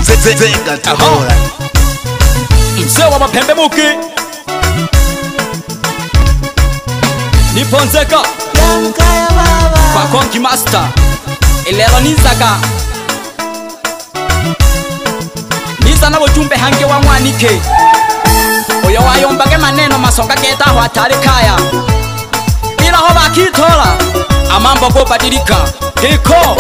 Zenga Tabora Mzee wa mapembe muki Niponzeka Kwa Konki Master Ilero nizaka Niza na wajumbe hange wa mwanike Oyo wayombage maneno masonga geta ho atari kaya Ila ho bakitola Amambo go badilika Hiko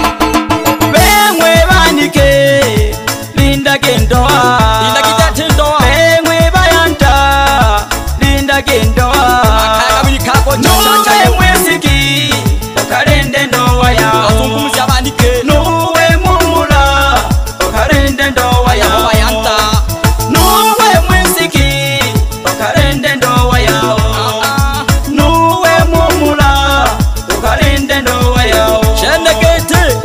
Bemwe banike Linda gendoa Linda gidete ndoa Bemwe bayanta Linda gendoa Makaya bilikako chachacha mwesiki Okarende ndoa yao Azungumuzi abanike Nuwe mumula Okarende ndoa yao Bayanta Nuwe mwesiki Okarende ndoa yao Nuwe mumula Okarende ndoa yao Shenegete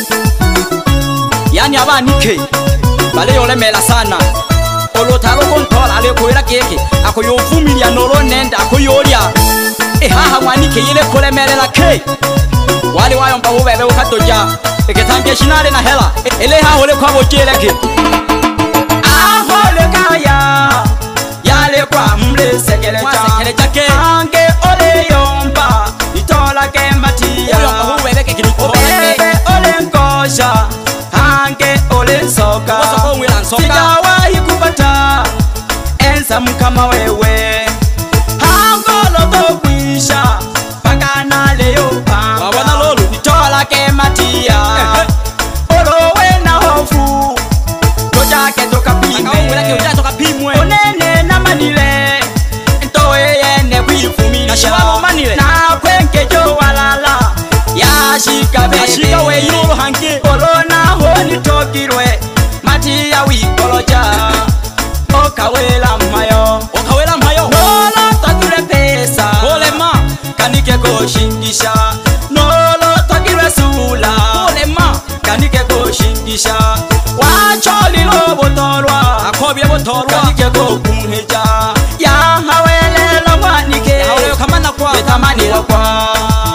Yani abanike Bale yolemela sana Olotalo kontola ale kuwela keke Ako yovumilia nolo nenda ako yolia Haha mwanike yile kulemelela ke Wali wayomba ubebe ukatoja Eketange shinale na hela Ele hahole kwa bojeleke Ahole kaya Yale kwa mle sekelecha Ange ole yomba Itola ke matia Uyomba ubebe Obebe ole nkosha Ange ole soka Sijawahi kupata Ensa mkama wewe Hangolo kukwisha Paka na leo panga Nitola ke matia Olowe na hofu Tojake toka pimwe Onene na manile Ntowe yene wifumi Na kwenke jo walala Yashika bebe Yashika we yolo hange Olona honi tokirwe Matia wikoloja Okawela mayo Nolo tokire pesa Olema Kanike koshindisha Nolo tokire sula Olema Kanike koshindisha Wacholi lo botolwa Akobye botolwa Kanike kokumheja Ya hawele lo mwanike Ya hawele kamana kwa Yetamani lo kwa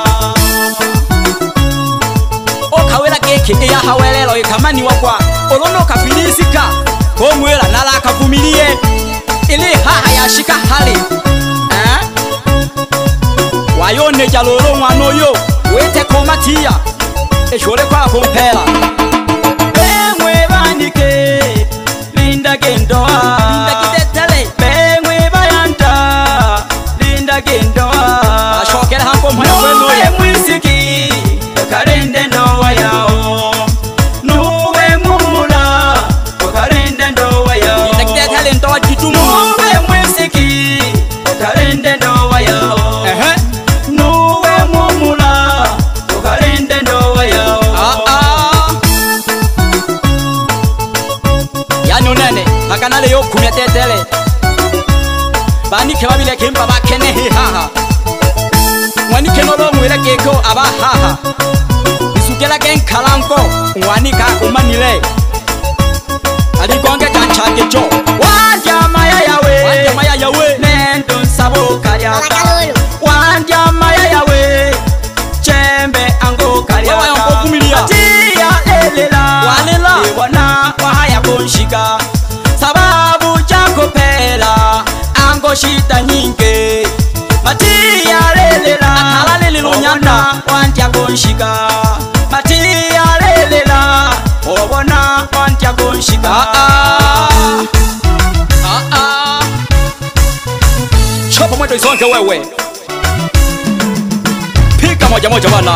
Okawela keke ya hawele lo yekamani wakwa Olono kafilisika Komwela nala kavumilie Ili haha yashika hali Wayone jalolo mwanoyo Wete komatia Eshole kwa kumpela Bemwe banike Linda gendoa Linda gidetele Bemwe bayanta Linda gendoa Ashokele hanko mwana kwenu Nuwe mwisiki Okarende ndoa yao Nuwe mumula Okarende ndoa yao Linda gidetele ndoa jitumu Nuwe mwisiki Okarende ndoa yao Nuwe mumula Okarende ndoa yao Yani unene Hakanale yo kumya tetele Banike wabile kimpa bakene hihaha Mwanike nolo mwile keko aba haha Isukela gen kalanko Mwanika umanile Aligonge kanchake jo Wanja maya yawe Nendo nsabo karyaka Wanja maya yawe Chembe ango karyaka Atia lelela Iwana wahaya konshika Sababu chako pela Ango shita nyinge Matia lelela Iwana wanja konshika Matia lelela Iwana wanja konshika Chopa mwendo isonke wewe Pika moja moja wana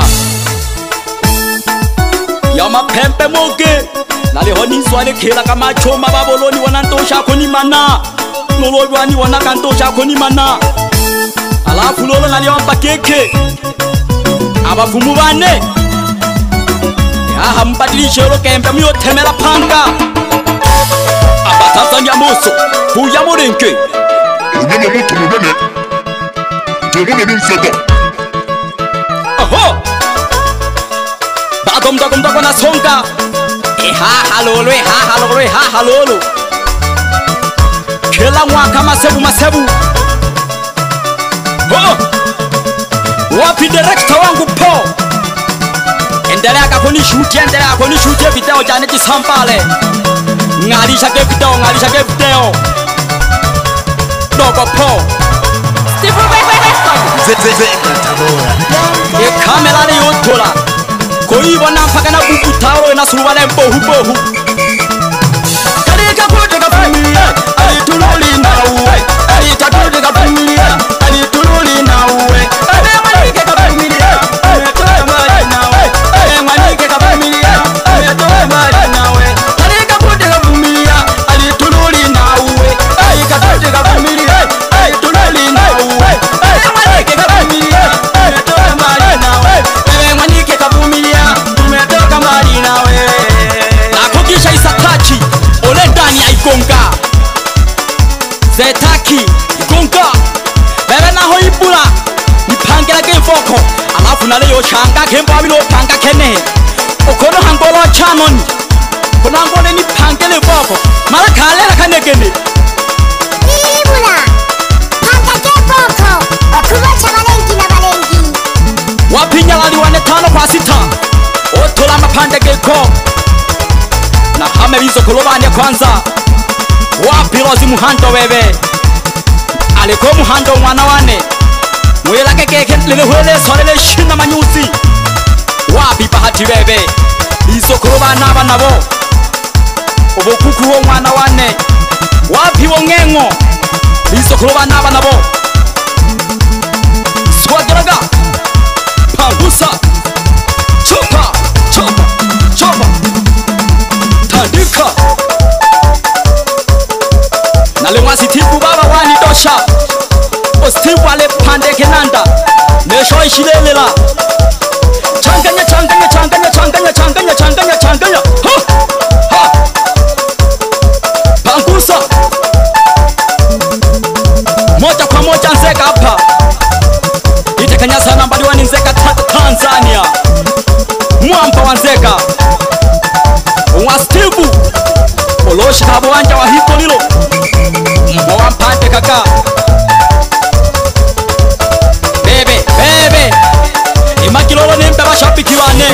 Ya mapempe moge Naliho nizwale kela kama choma baboloni wanantosha koni mana Nolobi wani wanakantosha koni mana Alafu lolo naliompa keke Abafumu bane Yaha mbadilishe lo kempe miyo temela panga Abatasa nyamoso Huya morenke Unyama moto mwenene Tumune ninsega Aho Bagomdogomdogo na songa Haha lolo Kila mwaka masebu Wapi director wangu po Endelea kuni shoot video jane Kisambale ngalisha ke video Dogo po Steve Zenga Tabora. e kamera ni yotola koibona mpaka na kukutaro na suruale mbohu kalika kuteka familia alitululi nawe alitatuteka familia alitululi nawe abemanike ka familia ametoa mali nawe abemanike ka familia ametoa mali nawe kalika kuteka familia alitululi nawe alikatuteka familia alitululi nawe abemanike ka familia ametoa mali nawe abemanike ka familia tumetoka mali nawe nakukisha isatachi ole ndani ya igonga zetaki igonga bebe naho ibula nipangela ke mfoko alafu nale yo changa ke mbabilo panga kene okono hangolo chanon kono hangole nipangele mfoko mala khalela kanegene ibula panga ke mfoko okubacha balengi na balengi wapinya lali wane 5 kwa 6 otola mapande ke ko na hame bizo kolobanya kwanza wapilozi muhando bebe aliko muhando mwana wane mwela keke lele hwele solele shina manyusi wapi bahati bebe bizo kolobana nabo obokuku wo mwana wane wapi wongengo bizo kolobana nabo swagaraga pangusa chopa tandika nalengwa sitibu baba wani dosha o stibu ale pande kenanda nesho ishilelela changanya ha pangusa moja kwa moja nzeka hapa itekanya sana mbali wani nzeka Tanzania mwamba wa nzeka wa stibu oloshi kabo wanja wa hiko lilo mwa mpande kaka bebe imakilolo ni mbeba shapiki wane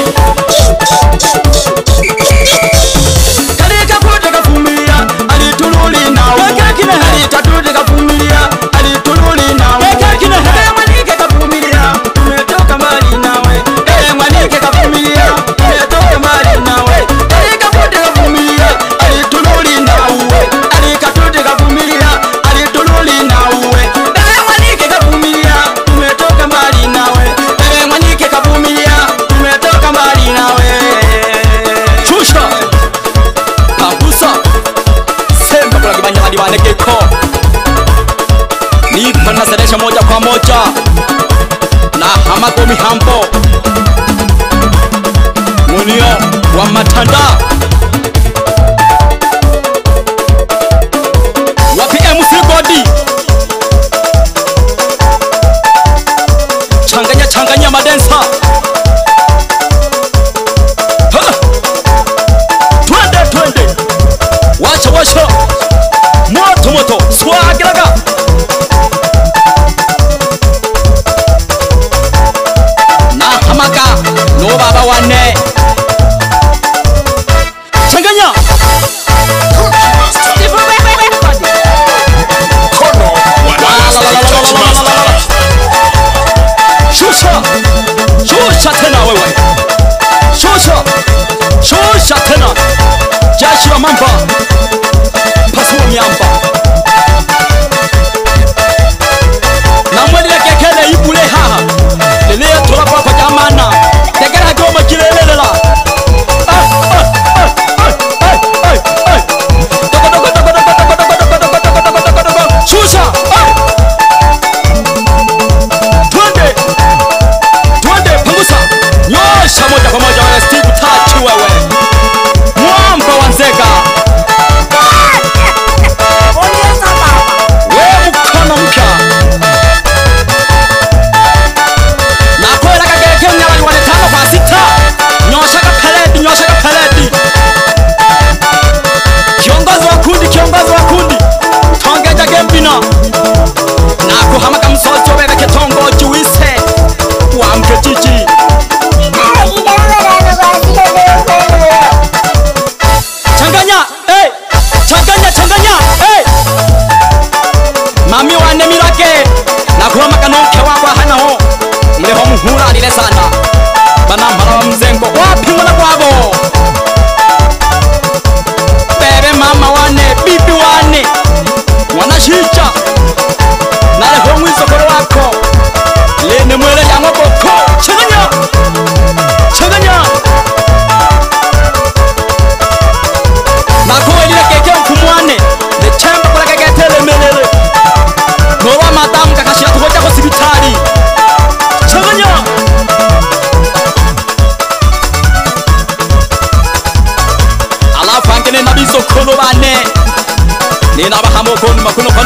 kalika kuteka familia alitululi nawe alitatuteka familia alitululi nawe mwanike ka familia tumetoka mbali nawe mwanike ka familia tumetoka mbali nawe kalika kuteka familia alitululi nawe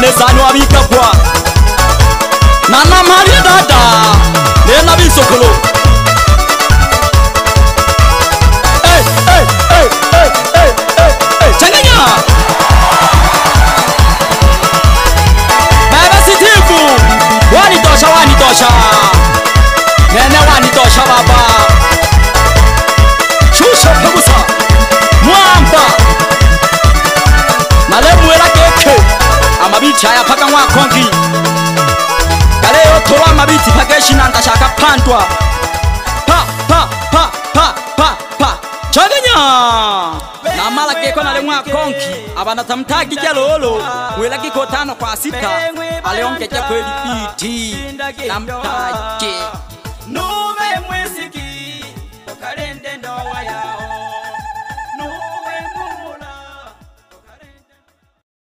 lezani wabika kwa nana mali dada nena bisokolo changanya baba sitifu wanitosha nene wanitosha baba shusha kabusa mwamba nalemwela keke amabiti aya paka mwa kongi kaleyo towa amabiti pakeshi nandashaka pandwa chaganya namala keko nalemwa kongi abana tamtagi jalolo mwela kiko 5 kwa 6 aleongeja kweli biti namtaje